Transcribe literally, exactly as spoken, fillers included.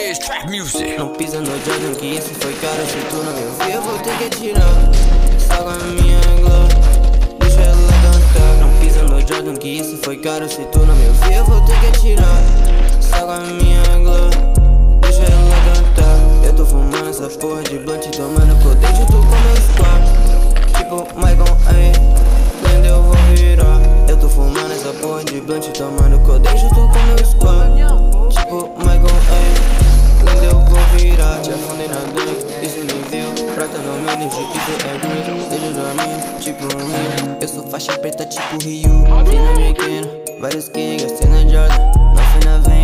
is trap music. Não pisa no Jordan, que isso foi caro. Se tu não me ouvir, eu vou ter que atirar. Só com a minha glow, deixa ela cantar. Não pisa no Jordan, que isso foi caro. Se tu não me ouvir, eu vou ter que atirar. Só com a minha glow, deixa ela cantar. Eu tô fumando essa porra de blunt, tomando codeio junto com meu squad. Tipo Michael, aí, quando eu vou virar. Eu tô fumando essa porra de blunt, tomando codeio junto com meu squad. Tipo Michael, aí, quando eu vou virar. Te afundei na dor, isso nem viu. Prata no meu ninja, isso é real. Deixa dormir, tipo um rio. Eu sou faixa preta tipo Rio. Fina americana, vários kings, cena Jordan.